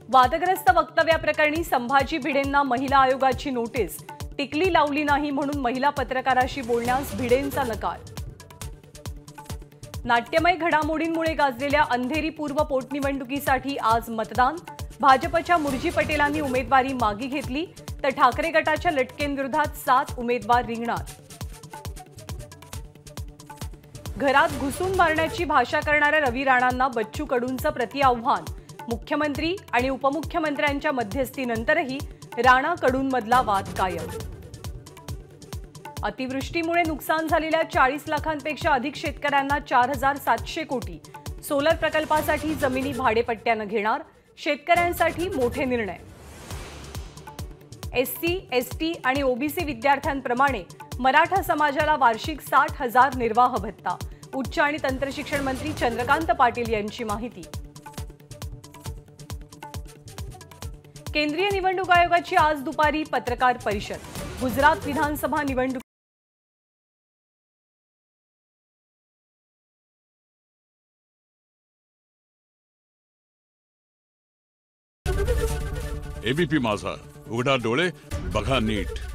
वादग्रस्त वक्तव्याप्रकरणी संभाजी भिडेंना महिला आयोगाची नोटीस, टिकली लावली नाही म्हणून महिला पत्रकाराशी बोलण्यास भिडेंचा नकार। नाट्यमय घडामोडींमुळे गाजलेल्या अंधेरी पूर्व पोटनिवडणुकीसाठी आज मतदान। भाजपच्या मुरजी पटेलांनी उमेदवारी मागे घेतली तर ठाकरे गटाच्या लटकेंविरोधात 7 उमेदवार रिंगणात। घरात घुसून मारण्याची भाषा करणाऱ्या रवी राणांना बच्चू कडूंचं प्रतिआव्हान। मुख्यमंत्री आणि उपमुख्यमंत्र्यांच्या मध्यस्थीनंतरही राणा कडूंमधला वाद कायम। अतिवृष्टीमुळे नुकसान झालेल्या 40 लाखांपेक्षा अधिक शेतकऱ्यांना 4700 कोटी सोलर प्रकल्पासाठी जमिनी भाडेपट्ट्याने घेणार। शेतकऱ्यांसाठी मोठे निर्णय। एससी, एसटी आणि ओबीसी विद्यार्थ्यांप्रमाणे मराठा समाजाला वार्षिक 60,000 निर्वाह भत्ता। उच्च आणि तंत्रशिक्षण मंत्री चंद्रकांत पाटील यांची माहिती। केंद्रीय निवडणूक आयोगाची आज दुपारी पत्रकार परिषद। गुजरात विधानसभा निवडणूक एबीपी माझा, उघडा डोळे बघा नीट।